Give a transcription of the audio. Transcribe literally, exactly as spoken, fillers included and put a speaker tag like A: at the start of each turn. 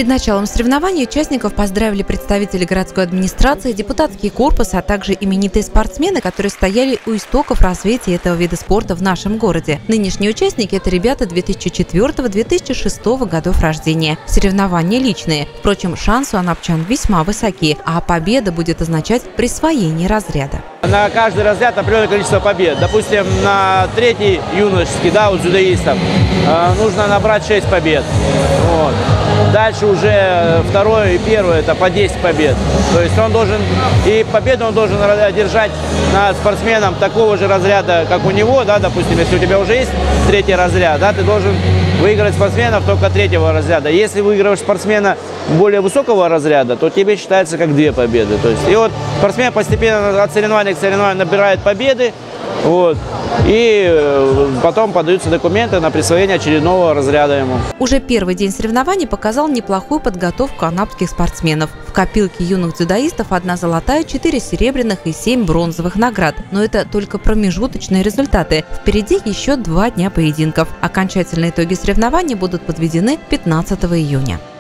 A: Перед началом соревнований участников поздравили представители городской администрации, депутатский корпус, а также именитые спортсмены, которые стояли у истоков развития этого вида спорта в нашем городе. Нынешние участники – это ребята две тысячи четвёртого — две тысячи шестого годов рождения. Соревнования личные. Впрочем, шансы у анапчан весьма высоки, а победа будет означать присвоение разряда.
B: На каждый разряд определенное количество побед. Допустим, на третий юношеский, да, у дзюдоистов, э, нужно набрать шесть побед. Вот. Дальше уже второй и первый – это по десять побед. То есть он должен, и победу он должен одержать над спортсменом такого же разряда, как у него, да, допустим, если у тебя уже есть третий разряд, да, ты должен выиграть спортсменов только третьего разряда. Если выигрываешь спортсмена более высокого разряда, то тебе считается как две победы. То есть, и вот спортсмен постепенно от соревнования к соревнованию набирает победы, вот, и потом подаются документы на присвоение очередного разряда ему.
A: Уже первый день соревнований показал неплохую подготовку анапских спортсменов. В копилке юных дзюдоистов одна золотая, четыре серебряных и семь бронзовых наград. Но это только промежуточные результаты. Впереди еще два дня поединков. Окончательные итоги соревнований будут подведены пятнадцатого июня.